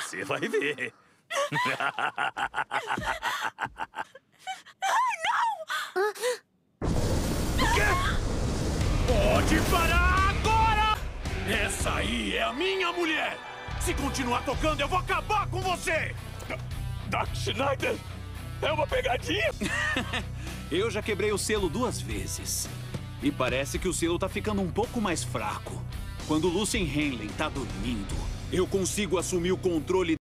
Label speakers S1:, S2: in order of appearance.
S1: Você vai ver.
S2: Ai, não!
S1: O quê? Pode parar agora! Essa aí é a minha mulher! Se continuar tocando, eu vou acabar com você! Dark Schneider? É uma pegadinha?
S3: Eu já quebrei o selo 2 vezes. E parece que o selo tá ficando um pouco mais fraco. Quando Lucien Henley tá dormindo, eu consigo assumir o controle